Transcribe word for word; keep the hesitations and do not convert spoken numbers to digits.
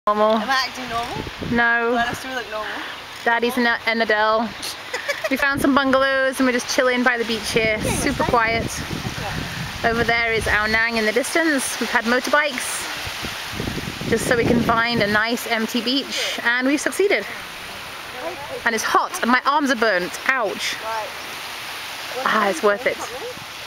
Normal. Am I acting normal? No. Do I still look normal? Daddy's and, and Adele. We found some bungalows and we're just chilling by the beach here. Super quiet. Over there is Ao Nang in the distance. We've had motorbikes just so we can find a nice empty beach, and we've succeeded. And it's hot and my arms are burnt. Ouch. Ah, it's worth it.